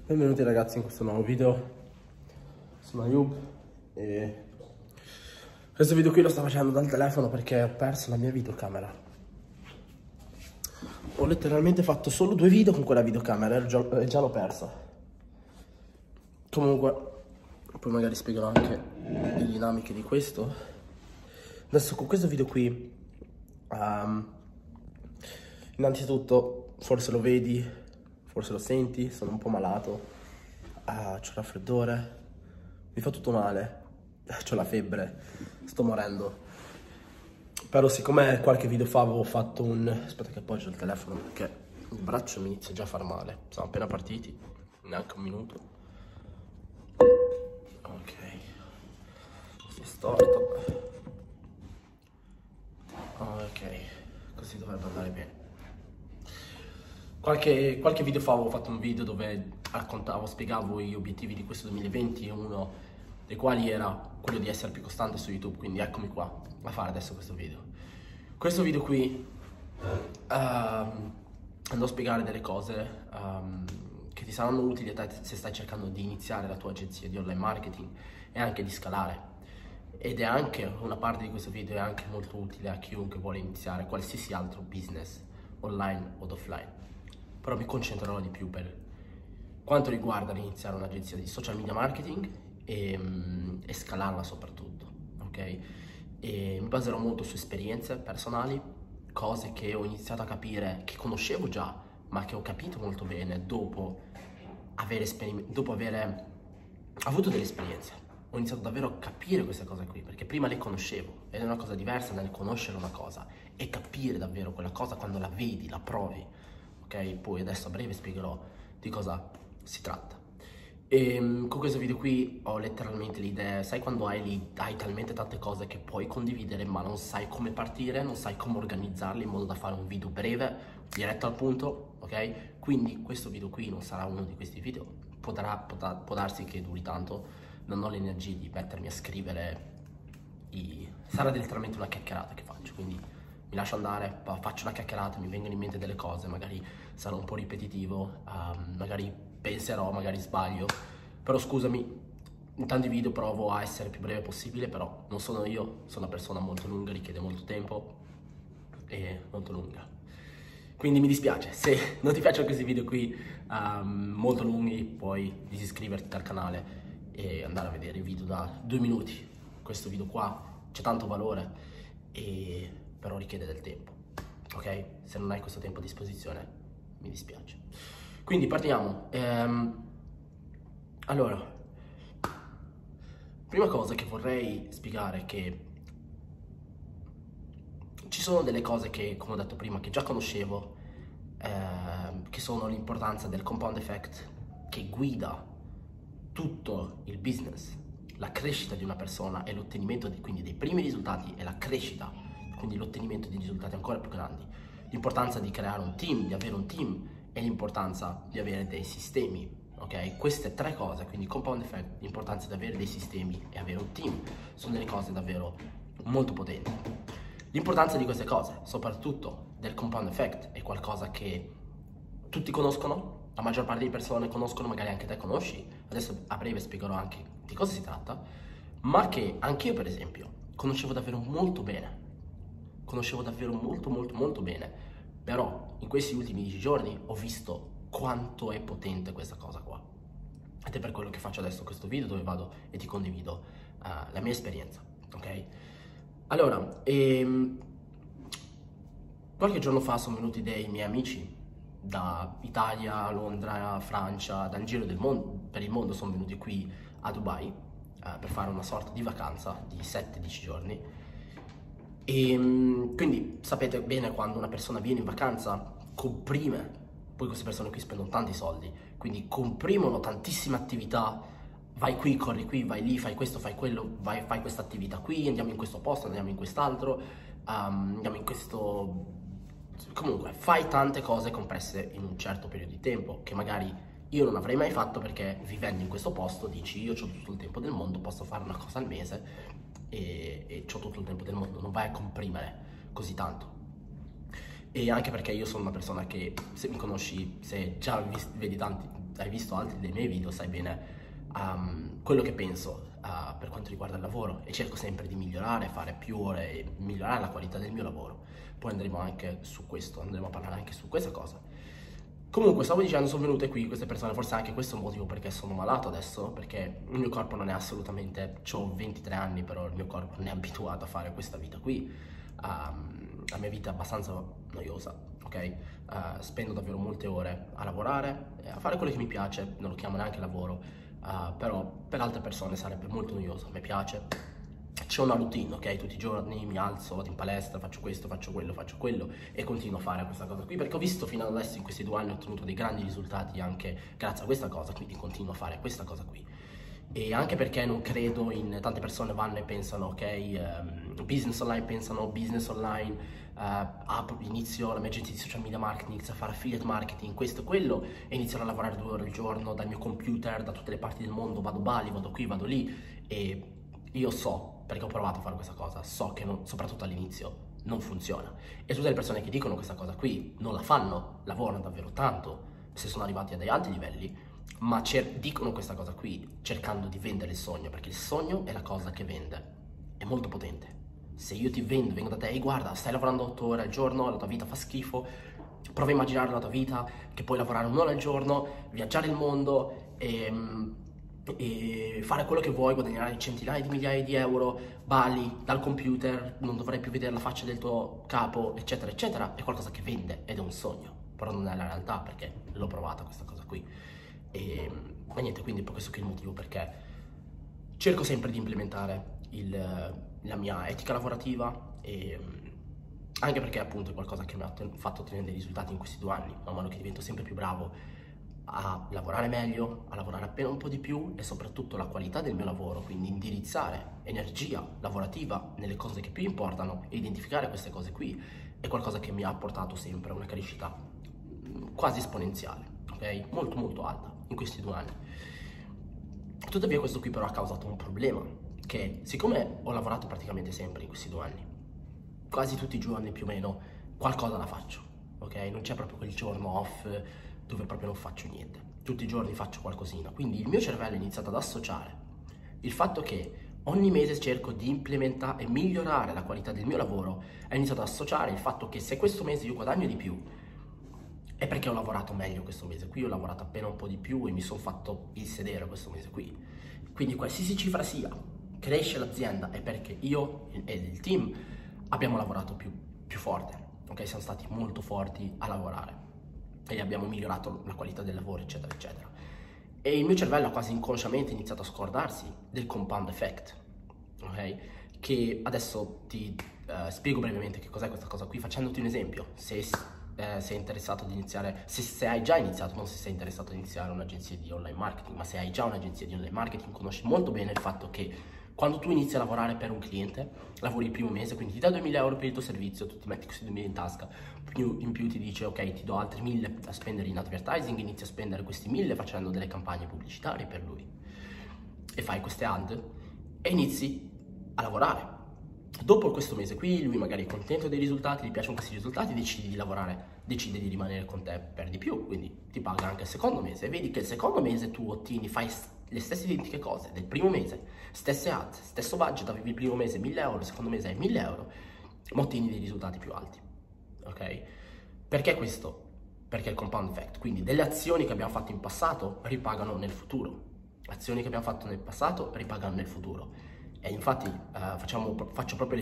Benvenuti ragazzi in questo nuovo video. Sono Ayub e questo video qui lo sto facendo dal telefono perché ho perso la mia videocamera. Ho letteralmente fatto solo 2 video con quella videocamera e già l'ho persa. Comunque poi magari spiegherò anche le dinamiche di questo. Adesso con questo video qui innanzitutto forse lo vedi, forse lo senti, sono un po' malato, c'ho raffreddore, mi fa tutto male, c'ho la febbre, sto morendo. Però siccome qualche video fa avevo fatto aspetta che appoggio il telefono perché il braccio mi inizia già a far male. Siamo appena partiti, neanche un minuto. Ok, si è storto. Ok, così dovrebbe andare bene. Qualche video fa avevo fatto un video dove spiegavo gli obiettivi di questo 2020 e uno dei quali era quello di essere più costante su YouTube, quindi eccomi qua a fare adesso questo video. Questo video qui andrò a spiegare delle cose che ti saranno utili a te se stai cercando di iniziare la tua agenzia di online marketing e anche di scalare. Ed è anche una parte di questo video è anche molto utile a chiunque vuole iniziare qualsiasi altro business online o offline. Però mi concentrerò di più per quanto riguarda l'iniziare un'agenzia di social media marketing e scalarla soprattutto, ok? E mi baserò molto su esperienze personali, cose che ho iniziato a capire, che conoscevo già, ma che ho capito molto bene dopo aver avuto delle esperienze. Ho iniziato davvero a capire queste cose qui, perché prima le conoscevo ed è una cosa diversa nel conoscere una cosa e capire davvero quella cosa quando la vedi, la provi. Ok, poi adesso a breve spiegherò di cosa si tratta. E con questo video qui ho letteralmente l'idea, sai quando hai talmente tante cose che puoi condividere ma non sai come partire, non sai come organizzarli in modo da fare un video breve, diretto al punto, ok? Quindi questo video qui non sarà uno di questi video, può darsi che duri tanto, non ho l'energia di mettermi a scrivere, sarà letteralmente una chiacchierata che faccio, quindi mi lascio andare, faccio una chiacchierata, mi vengono in mente delle cose, magari sarò un po' ripetitivo, magari penserò, magari sbaglio, però scusami, in tanti video provo a essere più breve possibile, però non sono io, sono una persona molto lunga, richiede molto tempo e molto lunga. Quindi mi dispiace, se non ti piacciono questi video qui molto lunghi, puoi disiscriverti dal canale e andare a vedere i video da 2 minuti. Questo video qua c'è tanto valore però richiede del tempo, ok? Se non hai questo tempo a disposizione, mi dispiace. Quindi partiamo. Allora, prima cosa che vorrei spiegare è che ci sono delle cose che, come ho detto prima, che già conoscevo, che sono l'importanza del compound effect che guida tutto il business, la crescita di una persona e l'ottenimento quindi dei primi risultati e la crescita, quindi l'ottenimento di risultati ancora più grandi, l'importanza di creare un team, di avere un team e l'importanza di avere dei sistemi, ok? Queste 3 cose, quindi compound effect, l'importanza di avere dei sistemi e avere un team, sono delle cose davvero molto potenti. L'importanza di queste cose, soprattutto del compound effect, è qualcosa che tutti conoscono, la maggior parte delle persone conoscono, magari anche te conosci, adesso a breve spiegherò anche di cosa si tratta, ma che anch'io per esempio conoscevo davvero molto bene. Conoscevo davvero molto bene, però in questi ultimi 10 giorni ho visto quanto è potente questa cosa qua. Ed è per quello che faccio adesso questo video dove vado e ti condivido la mia esperienza, ok? Allora, qualche giorno fa sono venuti dei miei amici da Italia, Londra, Francia, dal giro del mondo, per il mondo sono venuti qui a Dubai per fare una sorta di vacanza di 7-10 giorni. E quindi sapete bene quando una persona viene in vacanza comprime, poi queste persone qui spendono tanti soldi, quindi comprimono tantissime attività, vai qui, corri qui, vai lì, fai questo, fai quello, fai questa attività qui, andiamo in questo posto, andiamo in quest'altro, andiamo in questo... Comunque fai tante cose compresse in un certo periodo di tempo che magari io non avrei mai fatto perché vivendo in questo posto dici io ho tutto il tempo del mondo, posso fare una cosa al mese e ho tutto il tempo del mondo, non vai a comprimere così tanto. E anche perché io sono una persona che, se mi conosci, se già vedi tanti hai visto altri dei miei video sai bene quello che penso per quanto riguarda il lavoro, e cerco sempre di migliorare, fare più ore e migliorare la qualità del mio lavoro. Poi andremo anche su questo, andremo a parlare anche su questa cosa. Comunque, stavo dicendo, sono venute qui queste persone, forse anche questo è un motivo perché sono malato adesso, perché il mio corpo non è assolutamente, ho 23 anni, però il mio corpo non è abituato a fare questa vita qui. La mia vita è abbastanza noiosa, ok? Spendo davvero molte ore a lavorare, a fare quello che mi piace, non lo chiamo neanche lavoro, però per altre persone sarebbe molto noioso. A me piace. C'è una routine, ok? Tutti i giorni mi alzo, vado in palestra, faccio questo, faccio quello e continuo a fare questa cosa qui perché ho visto fino ad adesso in questi 2 anni ho ottenuto dei grandi risultati anche grazie a questa cosa, quindi continuo a fare questa cosa qui. E anche perché non credo in tante persone vanno e pensano, ok, business online, pensano business online, inizio la mia agenzia di social media marketing, inizio a fare affiliate marketing, questo e quello, e inizierò a lavorare 2 ore al giorno dal mio computer, da tutte le parti del mondo, vado a Bali, vado qui, vado lì, e io so, perché ho provato a fare questa cosa, so che soprattutto all'inizio non funziona. E tutte le persone che dicono questa cosa qui non la fanno, lavorano davvero tanto, se sono arrivati a dei alti livelli, ma dicono questa cosa qui cercando di vendere il sogno, perché il sogno è la cosa che vende, è molto potente. Se io ti vengo da te e guarda, stai lavorando 8 ore al giorno, la tua vita fa schifo, prova a immaginare la tua vita che puoi lavorare 1 ora al giorno, viaggiare il mondo e fare quello che vuoi, guadagnare centinaia di migliaia di euro, Bali, dal computer, non dovrai più vedere la faccia del tuo capo, eccetera, eccetera, è qualcosa che vende ed è un sogno, però non è la realtà perché l'ho provata questa cosa qui. Ma niente, quindi questo qui è il motivo perché cerco sempre di implementare la mia etica lavorativa, e anche perché appunto è qualcosa che mi ha fatto ottenere dei risultati in questi 2 anni, man mano che divento sempre più bravo a lavorare meglio, a lavorare appena un po' di più, e soprattutto la qualità del mio lavoro, quindi indirizzare energia lavorativa nelle cose che più importano e identificare queste cose qui è qualcosa che mi ha portato sempre a una crescita quasi esponenziale, ok? Molto molto alta in questi 2 anni. Tuttavia questo qui però ha causato un problema, che siccome ho lavorato praticamente sempre in questi 2 anni, quasi tutti i giorni più o meno qualcosa la faccio, ok? Non c'è proprio quel giorno off dove proprio non faccio niente, tutti i giorni faccio qualcosina, quindi il mio cervello è iniziato ad associare il fatto che ogni mese cerco di implementare e migliorare la qualità del mio lavoro, ha iniziato ad associare il fatto che se questo mese io guadagno di più è perché ho lavorato meglio questo mese qui, ho lavorato appena un po' di più e mi sono fatto il sedere questo mese qui, quindi qualsiasi cifra sia, cresce l'azienda è perché io e il team abbiamo lavorato più forte, ok? Siamo stati molto forti a lavorare e abbiamo migliorato la qualità del lavoro, eccetera, eccetera. E il mio cervello ha quasi inconsciamente iniziato a scordarsi del compound effect, ok? Che adesso ti spiego brevemente che cos'è questa cosa qui, facendoti un esempio. Se sei interessato ad iniziare, se hai già iniziato, non se sei interessato ad iniziare un'agenzia di online marketing, ma se hai già un'agenzia di online marketing, conosci molto bene il fatto che quando tu inizi a lavorare per un cliente, lavori il primo mese, quindi ti dà 2.000 euro per il tuo servizio, tu ti metti questi 2.000 in tasca, in più ti dice ok, ti do altri 1.000 da spendere in advertising, inizi a spendere questi 1.000 facendo delle campagne pubblicitarie per lui e fai queste ad e inizi a lavorare. Dopo questo mese qui, lui magari è contento dei risultati, gli piacciono questi risultati, decide di lavorare, decide di rimanere con te per di più, quindi ti paga anche il secondo mese, e vedi che il secondo mese tu ottieni, fai le stesse identiche cose del primo mese, stesse ads, stesso budget, avevi il primo mese 1.000 euro, il secondo mese hai 1.000 euro, ma ottieni dei risultati più alti, ok? Perché questo? Perché è il compound effect, quindi delle azioni che abbiamo fatto in passato ripagano nel futuro, azioni che abbiamo fatto nel passato ripagano nel futuro. E infatti faccio proprio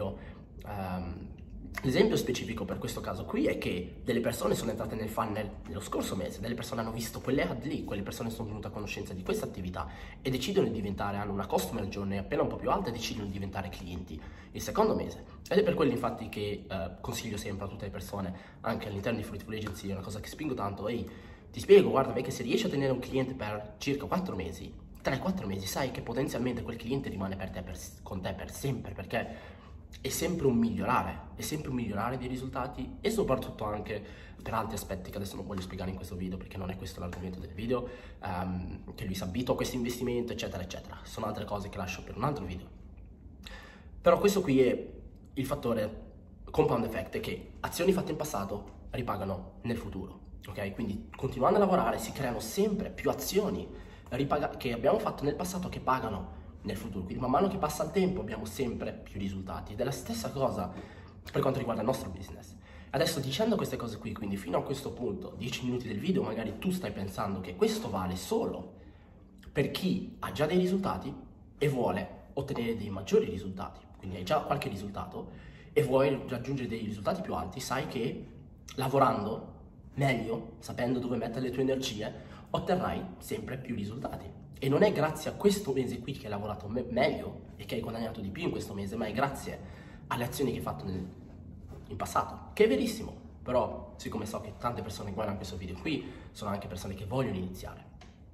l'esempio specifico per questo caso qui è che delle persone sono entrate nel funnel nello scorso mese, delle persone hanno visto quelle ad lì, quelle persone sono venute a conoscenza di questa attività e decidono di diventare, hanno una customer journey appena un po' più alta e decidono di diventare clienti il secondo mese. Ed è per quello infatti che consiglio sempre a tutte le persone, anche all'interno di Fruitful Agency, è una cosa che spingo tanto, ehi, ti spiego, guarda, che se riesci a tenere un cliente per circa 4 mesi, 3-4 mesi, sai che potenzialmente quel cliente rimane con te per sempre, perché è sempre un migliorare dei risultati e soprattutto anche per altri aspetti che adesso non voglio spiegare in questo video perché non è questo l'argomento del video, che lui si abitua a questo investimento, eccetera, eccetera. Sono altre cose che lascio per un altro video. Però questo qui è il fattore compound effect, è che azioni fatte in passato ripagano nel futuro. ok? Quindi continuando a lavorare si creano sempre più azioni che abbiamo fatto nel passato che pagano nel futuro, quindi man mano che passa il tempo abbiamo sempre più risultati ed è la stessa cosa per quanto riguarda il nostro business. Adesso dicendo queste cose qui, quindi fino a questo punto, 10 minuti del video, magari tu stai pensando che questo vale solo per chi ha già dei risultati e vuole ottenere dei maggiori risultati, quindi hai già qualche risultato e vuoi raggiungere dei risultati più alti, sai che lavorando meglio, sapendo dove mettere le tue energie, otterrai sempre più risultati. E non è grazie a questo mese qui che hai lavorato meglio e che hai guadagnato di più in questo mese, ma è grazie alle azioni che hai fatto in passato, che è verissimo, però siccome so che tante persone che guardano questo video qui sono anche persone che vogliono iniziare.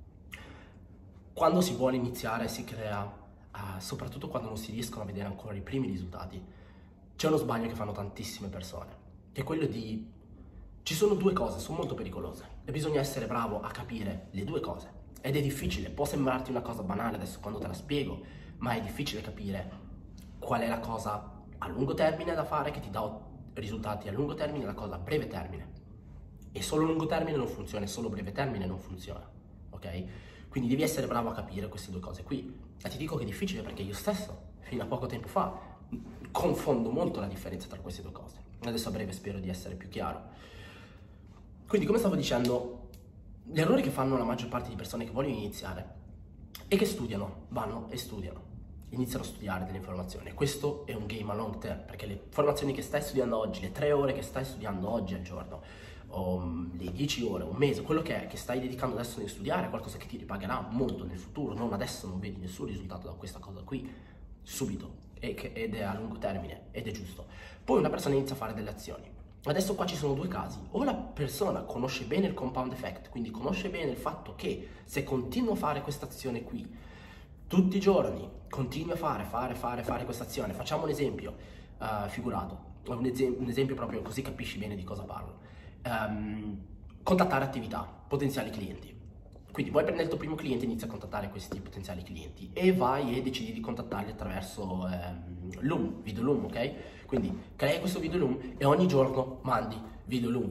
Quando si vuole iniziare si crea, soprattutto quando non si riescono a vedere ancora i primi risultati, c'è uno sbaglio che fanno tantissime persone, che è quello di... Ci sono due cose, sono molto pericolose e bisogna essere bravo a capire le due cose. Ed è difficile, può sembrarti una cosa banale adesso quando te la spiego, ma è difficile capire qual è la cosa a lungo termine da fare che ti dà risultati a lungo termine e la cosa a breve termine. E solo a lungo termine non funziona, e solo a breve termine non funziona, ok? Quindi devi essere bravo a capire queste due cose qui. E ti dico che è difficile perché io stesso, fino a poco tempo fa, confondo molto la differenza tra queste due cose. Adesso a breve spero di essere più chiaro. Quindi, come stavo dicendo, gli errori che fanno la maggior parte di persone che vogliono iniziare è che studiano, vanno e studiano, iniziano a studiare delle informazioni. Questo è un game a long term, perché le informazioni che stai studiando oggi, le 3 ore che stai studiando oggi al giorno, o le 10 ore, un mese, quello che è, che stai dedicando adesso nel studiare, è qualcosa che ti ripagherà molto nel futuro, non adesso non vedi nessun risultato da questa cosa qui, subito, ed è a lungo termine, ed è giusto. Poi una persona inizia a fare delle azioni. Adesso qua ci sono due casi, o la persona conosce bene il compound effect, quindi conosce bene il fatto che se continuo a fare questa azione qui, tutti i giorni, continui a fare questa azione, facciamo un esempio figurato, un esempio proprio così capisci bene di cosa parlo, contattare attività, potenziali clienti. Quindi vuoi prendere il tuo primo cliente, inizi a contattare questi potenziali clienti e vai e decidi di contattarli attraverso Loom, video Loom, ok? Quindi crei questo video Loom e ogni giorno mandi video Loom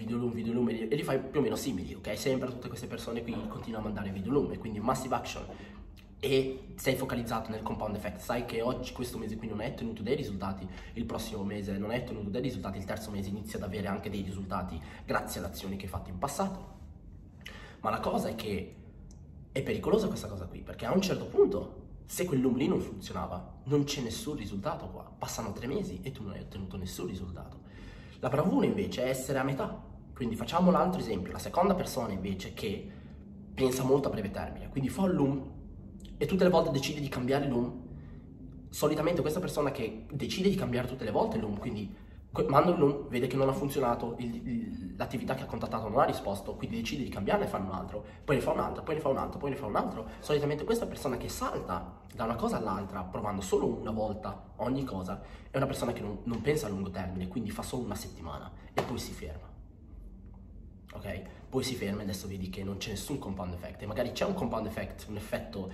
e li fai più o meno simili, ok? Sempre a tutte queste persone qui continuano a mandare video Loom e quindi massive action e sei focalizzato nel compound effect, sai che oggi questo mese qui non hai ottenuto dei risultati, il prossimo mese non hai ottenuto dei risultati, il terzo mese inizi ad avere anche dei risultati grazie alle azioni che hai fatto in passato. Ma la cosa è che è pericolosa questa cosa qui, perché a un certo punto, se quel Loom lì non funzionava, non c'è nessun risultato qua. Passano 3 mesi e tu non hai ottenuto nessun risultato. La bravura invece è essere a metà. Quindi facciamo l'altro esempio, la seconda persona invece che pensa molto a breve termine, quindi fa un Loom e tutte le volte decide di cambiare il Loom. Solitamente questa persona che decide di cambiare tutte le volte il Loom, quindi manda un Loom, vede che non ha funzionato, l'attività che ha contattato non ha risposto, quindi decide di cambiarne e fare un altro, poi ne fa un altro, poi ne fa un altro, poi ne fa un altro. Solitamente questa persona che salta da una cosa all'altra provando solo una volta ogni cosa è una persona che non pensa a lungo termine, quindi fa solo una settimana e poi si ferma. Ok? Poi si ferma e adesso vedi che non c'è nessun compound effect e magari c'è un compound effect, un effetto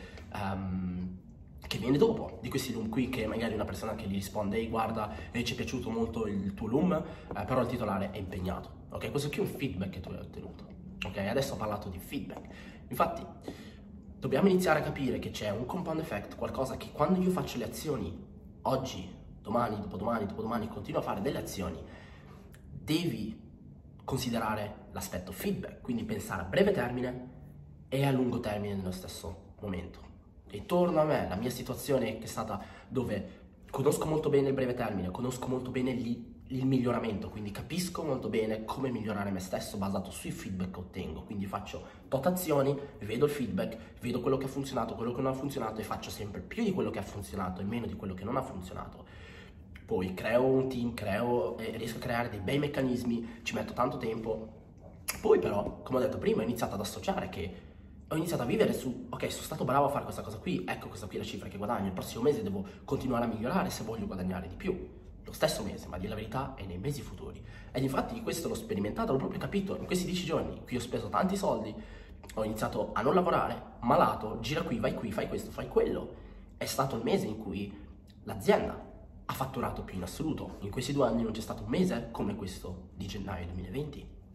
che viene dopo di questi Loom qui, che magari una persona che gli risponde ehi guarda, ci è piaciuto molto il tuo Loom, però il titolare è impegnato, ok? Questo qui è un feedback che tu hai ottenuto, ok? Adesso ho parlato di feedback, infatti dobbiamo iniziare a capire che c'è un compound effect, qualcosa che quando io faccio le azioni oggi, domani, dopodomani, continuo a fare delle azioni, devi considerare l'aspetto feedback, quindi pensare a breve termine e a lungo termine nello stesso momento. E torno a me, la mia situazione che è stata dove conosco molto bene il breve termine, conosco molto bene il miglioramento, quindi capisco molto bene come migliorare me stesso basato sui feedback che ottengo, quindi faccio tot azioni, vedo il feedback, vedo quello che ha funzionato, quello che non ha funzionato e faccio sempre più di quello che ha funzionato e meno di quello che non ha funzionato. Poi creo un team, riesco a creare dei bei meccanismi, ci metto tanto tempo. Poi però, come ho detto prima, ho iniziato ad associare che ho iniziato a vivere su, ok, sono stato bravo a fare questa cosa qui, ecco questa qui è la cifra che guadagno, il prossimo mese devo continuare a migliorare se voglio guadagnare di più. Lo stesso mese, ma di la verità è nei mesi futuri. Ed infatti questo l'ho sperimentato, l'ho proprio capito, in questi 10 giorni in cui ho speso tanti soldi, ho iniziato a non lavorare, malato, gira qui, fai questo, fai quello. È stato il mese in cui l'azienda ha fatturato più in assoluto. In questi 2 anni non c'è stato un mese come questo di gennaio 2020.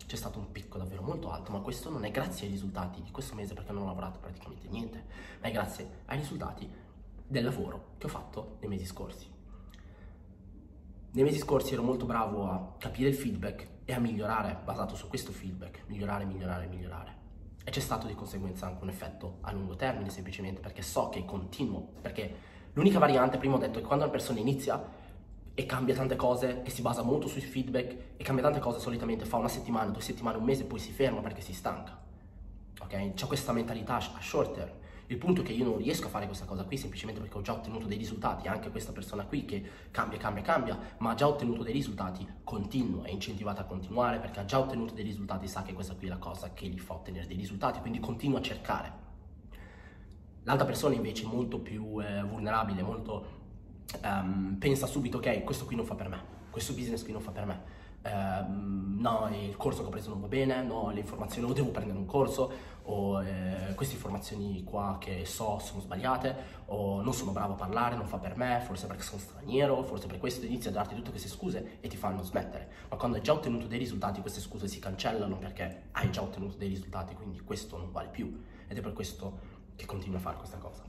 c'è stato un picco davvero molto alto, ma questo non è grazie ai risultati di questo mese perché non ho lavorato praticamente niente, ma è grazie ai risultati del lavoro che ho fatto nei mesi scorsi. Nei mesi scorsi ero molto bravo a capire il feedback e a migliorare basato su questo feedback, migliorare. E c'è stato di conseguenza anche un effetto a lungo termine, semplicemente perché so che continuo, perché l'unica variante, prima ho detto, è che quando una persona inizia e cambia tante cose e si basa molto sui feedback e cambia tante cose, solitamente fa una settimana, 2 settimane, un mese e poi si ferma perché si stanca, ok? C'è questa mentalità a short term. Il punto è che io non riesco a fare questa cosa qui semplicemente perché ho già ottenuto dei risultati. Anche questa persona qui che cambia, ma ha già ottenuto dei risultati, continua, è incentivata a continuare perché ha già ottenuto dei risultati, sa che questa qui è la cosa che gli fa ottenere dei risultati, quindi continua a cercare. L'altra persona invece è molto più vulnerabile, pensa subito, ok, questo qui non fa per me, questo business qui non fa per me, no, il corso che ho preso non va bene, no, le informazioni, o devo prendere un corso, o queste informazioni qua che so sono sbagliate, o non sono bravo a parlare, non fa per me, forse perché sono straniero, forse per questo, inizia a darti tutte queste scuse e ti fanno smettere. Ma quando hai già ottenuto dei risultati queste scuse si cancellano perché hai già ottenuto dei risultati, quindi questo non vale più, ed è per questo che continua a fare questa cosa.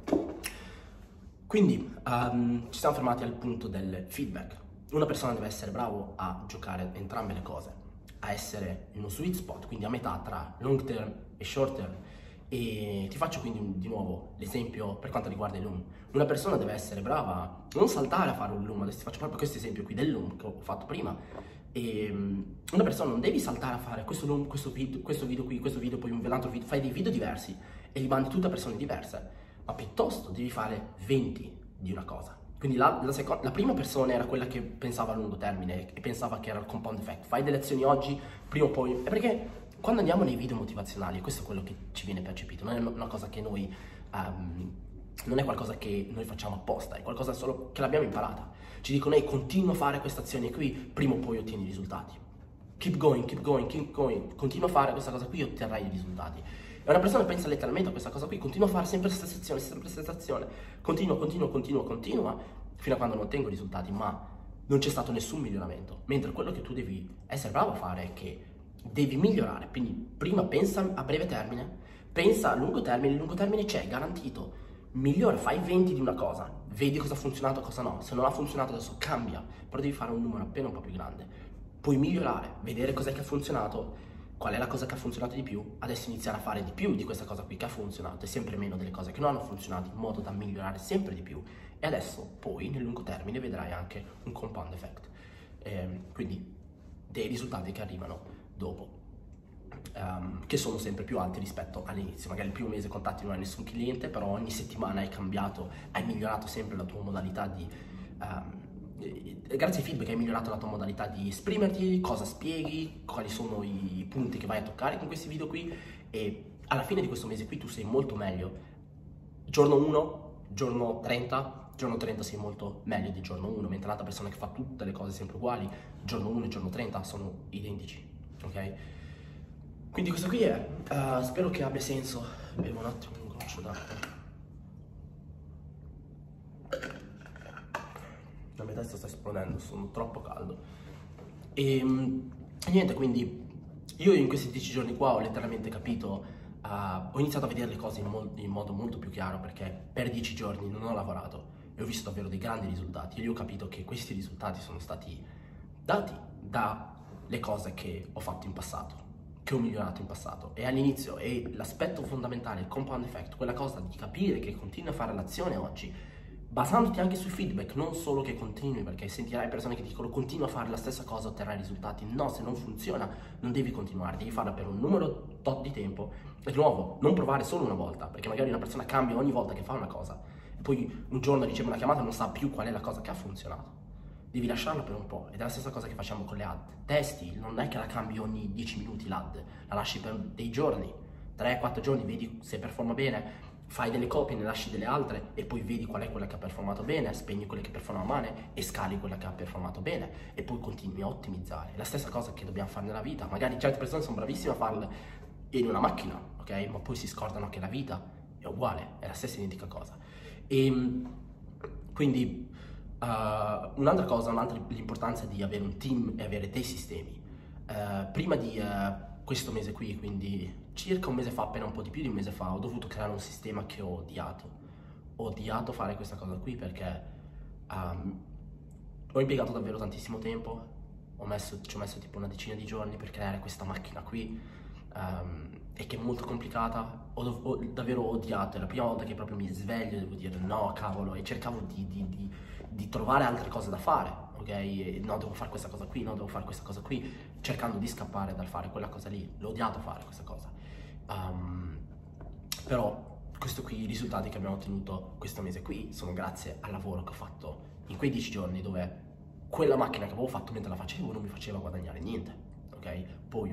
Quindi ci siamo fermati al punto del feedback. Una persona deve essere bravo a giocare entrambe le cose, a essere in uno sweet spot, quindi a metà tra long term e short term. E ti faccio quindi di nuovo l'esempio per quanto riguarda il loom. Una persona deve essere brava a non saltare a fare un loom. Adesso ti faccio proprio questo esempio qui del loom che ho fatto prima. E una persona non devi saltare a fare questo loom, questo video qui, questo video, poi un altro video. Fai dei video diversi e li mandi tutte a persone diverse, ma piuttosto devi fare 20 di una cosa. Quindi la prima persona era quella che pensava a lungo termine e pensava che era il compound effect. Fai delle azioni oggi, prima o poi... È perché quando andiamo nei video motivazionali, questo è quello che ci viene percepito, non è una cosa che noi... non è qualcosa che noi facciamo apposta, è qualcosa solo che l'abbiamo imparata. Ci dicono, ehi, continua a fare questa azione qui, prima o poi ottieni i risultati. Keep going, continua a fare questa cosa qui e otterrai i risultati. E una persona pensa letteralmente a questa cosa qui, continua a fare sempre la stessa azione, continua, fino a quando non ottengo risultati, ma non c'è stato nessun miglioramento. Mentre quello che tu devi essere bravo a fare è che devi migliorare, quindi prima pensa a breve termine, pensa a lungo termine, il lungo termine c'è, garantito, migliora, fai 20 di una cosa, vedi cosa ha funzionato e cosa no, se non ha funzionato adesso cambia, però devi fare un numero appena un po' più grande, puoi migliorare, vedere cos'è che ha funzionato, qual è la cosa che ha funzionato di più, adesso iniziare a fare di più di questa cosa qui che ha funzionato e sempre meno delle cose che non hanno funzionato, in modo da migliorare sempre di più. E adesso poi nel lungo termine vedrai anche un compound effect, quindi dei risultati che arrivano dopo, che sono sempre più alti rispetto all'inizio. Magari il primo mese contatti non hai nessun cliente, però ogni settimana hai cambiato, hai migliorato sempre la tua modalità di... grazie ai feedback hai migliorato la tua modalità di esprimerti, cosa spieghi, quali sono i punti che vai a toccare con questi video qui, e alla fine di questo mese qui tu sei molto meglio. Giorno 1, giorno 30 sei molto meglio di giorno 1, mentre l'altra persona che fa tutte le cose sempre uguali, giorno 1 e giorno 30 sono identici, ok? Quindi questo qui è, spero che abbia senso. Bevo un attimo un goccio d'acqua. La mia testa sta esplodendo, sono troppo caldo. E niente, quindi io in questi 10 giorni qua ho letteralmente capito, ho iniziato a vedere le cose in modo molto più chiaro, perché per 10 giorni non ho lavorato e ho visto davvero dei grandi risultati. E io ho capito che questi risultati sono stati dati dalle cose che ho fatto in passato, che ho migliorato in passato. E all'inizio, e l'aspetto fondamentale, il compound effect, quella cosa di capire che continui a fare l'azione oggi, basandoti anche sui feedback, non solo che continui, perché sentirai persone che ti dicono continua a fare la stessa cosa, otterrai risultati. No, se non funziona non devi continuare, devi farla per un numero tot di tempo. E di nuovo, non provare solo una volta, perché magari una persona cambia ogni volta che fa una cosa e poi un giorno riceve una chiamata e non sa più qual è la cosa che ha funzionato. Devi lasciarla per un po', ed è la stessa cosa che facciamo con le ad. Testi, non è che la cambi ogni 10 minuti l'ad, la lasci per dei giorni, 3-4 giorni, vedi se performa bene, fai delle copie, ne lasci delle altre e poi vedi qual è quella che ha performato bene, spegni quelle che performano male e scali quella che ha performato bene e poi continui a ottimizzare. È la stessa cosa che dobbiamo fare nella vita. Magari certe persone sono bravissime a farle in una macchina, ok? Ma poi si scordano che la vita è uguale, è la stessa identica cosa. E quindi un'altra cosa, l'importanza di avere un team e avere dei sistemi. prima di questo mese qui, quindi circa un mese fa, appena un po' di più di un mese fa, ho dovuto creare un sistema che ho odiato. Ho odiato fare questa cosa qui perché ho impiegato davvero tantissimo tempo, ci ho messo tipo una decina di giorni per creare questa macchina qui, e che è molto complicata. Ho davvero odiato, è la prima volta che proprio mi sveglio e devo dire no, cavolo, e cercavo di trovare altre cose da fare, ok? E no, devo fare questa cosa qui, no, devo fare questa cosa qui, cercando di scappare dal fare quella cosa lì. L'ho odiato fare questa cosa. Però questo qui, i risultati che abbiamo ottenuto questo mese qui sono grazie al lavoro che ho fatto in quei 10 giorni, dove quella macchina che avevo fatto mentre la facevo non mi faceva guadagnare niente, ok? Poi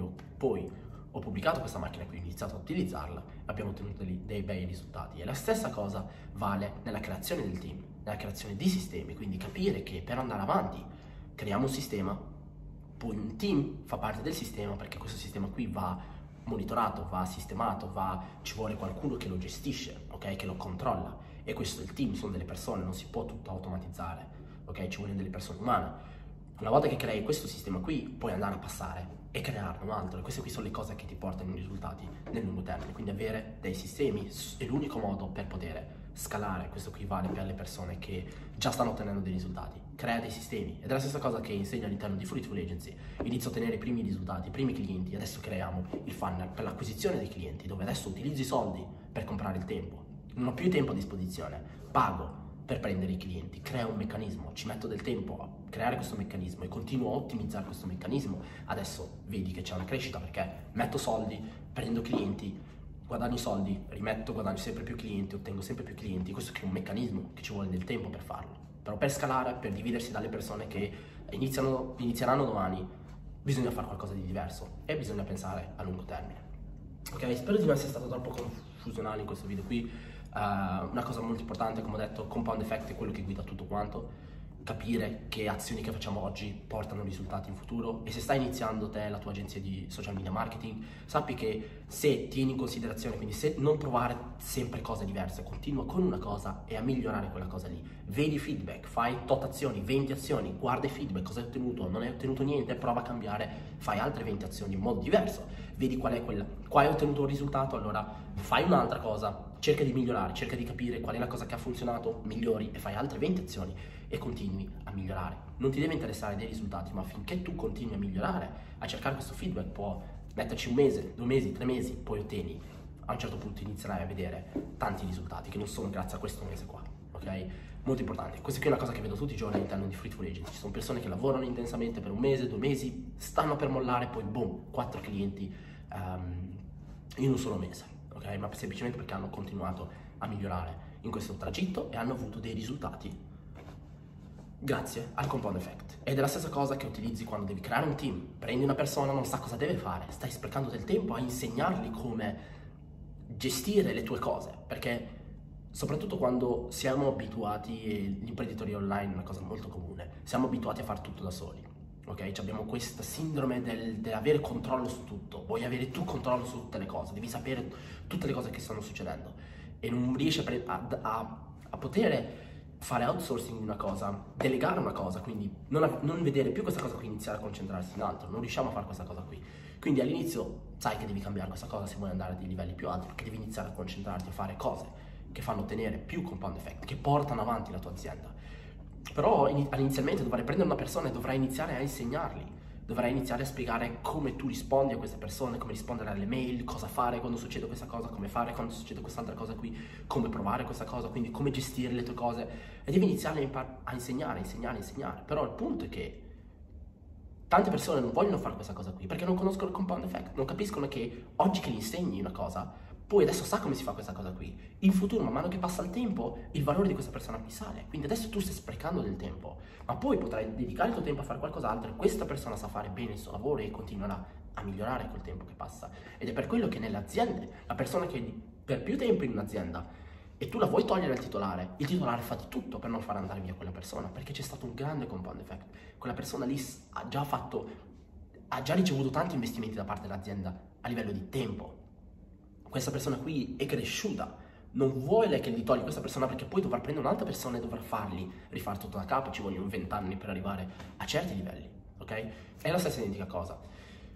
ho pubblicato questa macchina qui, ho iniziato a utilizzarla e abbiamo ottenuto dei bei risultati. E la stessa cosa vale nella creazione del team, nella creazione di sistemi, quindi capire che per andare avanti creiamo un sistema, poi un team fa parte del sistema, perché questo sistema qui va monitorato, va sistemato, ci vuole qualcuno che lo gestisce, ok? Che lo controlla. E questo è il team, sono delle persone, non si può tutto automatizzare, ok? Ci vogliono delle persone umane. Una volta che crei questo sistema qui, puoi andare a passare e crearne un altro. E queste qui sono le cose che ti portano i risultati nel lungo termine. Quindi avere dei sistemi è l'unico modo per poter scalare. Questo qui vale per le persone che già stanno ottenendo dei risultati. Crea dei sistemi. Ed è la stessa cosa che insegno all'interno di Fruitful Agency. Inizio a ottenere i primi risultati, i primi clienti. Adesso creiamo il funnel per l'acquisizione dei clienti, dove adesso utilizzo i soldi per comprare il tempo. Non ho più tempo a disposizione, pago per prendere i clienti, creo un meccanismo, ci metto del tempo a creare questo meccanismo e continuo a ottimizzare questo meccanismo. Adesso vedi che c'è una crescita perché metto soldi, prendo clienti, guadagno soldi, rimetto, guadagno sempre più clienti, ottengo sempre più clienti. Questo è un meccanismo che ci vuole del tempo per farlo. Però per scalare, per dividersi dalle persone che inizieranno domani, bisogna fare qualcosa di diverso e bisogna pensare a lungo termine. Ok, spero di non essere stato troppo confusionale in questo video qui. Una cosa molto importante, come ho detto, compound effect è quello che guida tutto quanto. Capire che azioni che facciamo oggi portano risultati in futuro. E se stai iniziando te la tua agenzia di social media marketing, sappi che se tieni in considerazione, quindi se non provare sempre cose diverse, continua con una cosa e a migliorare quella cosa lì. Vedi feedback, fai tot azioni, 20 azioni, guarda i feedback, cosa hai ottenuto, non hai ottenuto niente, prova a cambiare, fai altre 20 azioni in modo diverso, vedi qual è quella, qua hai ottenuto un risultato, allora fai un'altra cosa, cerca di migliorare, cerca di capire qual è la cosa che ha funzionato, migliori e fai altre 20 azioni e continui a migliorare. Non ti deve interessare dei risultati, ma finché tu continui a migliorare, a cercare questo feedback, può metterci un mese, 2 mesi, 3 mesi, poi ottieni. A un certo punto inizierai a vedere tanti risultati che non sono grazie a questo mese qua, ok? Molto importante. Questa qui è una cosa che vedo tutti i giorni all'interno di Fruitful Agency. Ci sono persone che lavorano intensamente per un mese, 2 mesi, stanno per mollare, poi boom, 4 clienti in un solo mese, ok? Ma semplicemente perché hanno continuato a migliorare in questo tragitto e hanno avuto dei risultati grazie al compound effect. Ed è la stessa cosa che utilizzi quando devi creare un team. Prendi una persona, non sa cosa deve fare, stai sprecando del tempo a insegnargli come gestire le tue cose, perché soprattutto quando siamo abituati, e l'imprenditoria online è una cosa molto comune, siamo abituati a fare tutto da soli, ok? Abbiamo questa sindrome dell'avere controllo su tutto, vuoi avere tu controllo su tutte le cose, devi sapere tutte le cose che stanno succedendo e non riesci a poter fare outsourcing di una cosa, delegare una cosa, quindi non vedere più questa cosa qui, iniziare a concentrarsi in altro. Non riusciamo a fare questa cosa qui. Quindi all'inizio sai che devi cambiare questa cosa se vuoi andare a dei livelli più alti, perché devi iniziare a concentrarti a fare cose che fanno ottenere più compound effect, che portano avanti la tua azienda. Però inizialmente dovrai prendere una persona e dovrai iniziare a insegnargli. Dovrai iniziare a spiegare come tu rispondi a queste persone, come rispondere alle mail, cosa fare quando succede questa cosa, come fare quando succede quest'altra cosa qui, come provare questa cosa, quindi come gestire le tue cose. E devi iniziare a insegnare. Però il punto è che tante persone non vogliono fare questa cosa qui perché non conoscono il compound effect, non capiscono che oggi che gli insegni una cosa, poi adesso sa come si fa questa cosa qui. In futuro, man mano che passa il tempo, il valore di questa persona qui sale. Quindi adesso tu stai sprecando del tempo, ma poi potrai dedicare il tuo tempo a fare qualcos'altro e questa persona sa fare bene il suo lavoro e continuerà a migliorare col tempo che passa. Ed è per quello che nelle aziende, la persona che è per più tempo in un'azienda e tu la vuoi togliere al titolare, il titolare fa di tutto per non far andare via quella persona, perché c'è stato un grande compound effect. Quella persona lì ha già ricevuto tanti investimenti da parte dell'azienda a livello di tempo. Questa persona qui è cresciuta, non vuole che gli togli questa persona perché poi dovrà prendere un'altra persona e dovrà rifare tutto da capo, ci vogliono 20 anni per arrivare a certi livelli, ok? È la stessa identica cosa.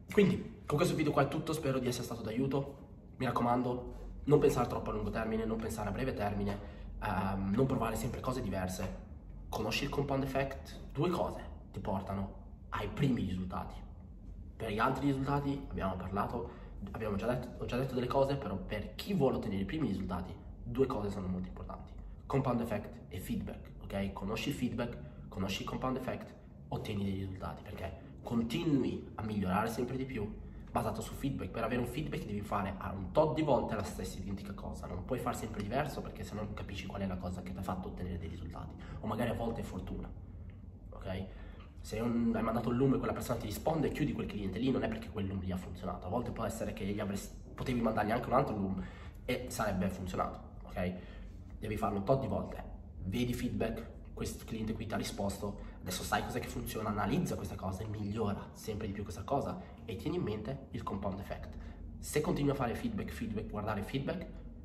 Quindi, con questo video qua è tutto, spero di essere stato d'aiuto. Mi raccomando, non pensare troppo a lungo termine, non pensare a breve termine, non provare sempre cose diverse. Conosci il compound effect? 2 cose ti portano ai primi risultati. Per gli altri risultati abbiamo parlato, ho già detto delle cose, però per chi vuole ottenere i primi risultati, 2 cose sono molto importanti. Compound effect e feedback, ok? Conosci il feedback, conosci il compound effect, ottieni dei risultati, perché continui a migliorare sempre di più basato su feedback. Per avere un feedback devi fare a un tot di volte la stessa identica cosa, non puoi fare sempre diverso, perché se no non capisci qual è la cosa che ti ha fatto ottenere dei risultati, o magari a volte è fortuna, ok? Se hai mandato un loom e quella persona ti risponde, chiudi quel cliente lì, non è perché quel loom lì ha funzionato, a volte può essere che potevi mandargli anche un altro loom e sarebbe funzionato, ok? Devi farlo un tot di volte, vedi feedback, questo cliente qui ti ha risposto, adesso sai cos'è che funziona, analizza questa cosa e migliora sempre di più questa cosa, e tieni in mente il compound effect. Se continui a fare feedback, guardare feedback,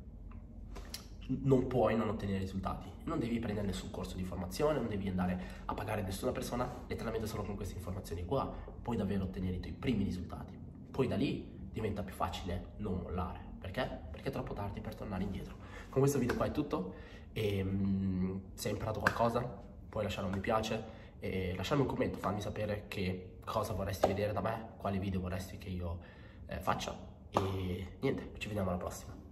non puoi non ottenere risultati. Non devi prendere nessun corso di formazione, non devi andare a pagare nessuna persona, letteralmente solo con queste informazioni qua puoi davvero ottenere i tuoi primi risultati. Poi da lì diventa più facile non mollare. Perché? Perché è troppo tardi per tornare indietro. Con questo video qua è tutto, e se hai imparato qualcosa puoi lasciare un mi piace e lasciarmi un commento, fammi sapere che cosa vorresti vedere da me, quali video vorresti che io faccia, e niente, ci vediamo alla prossima.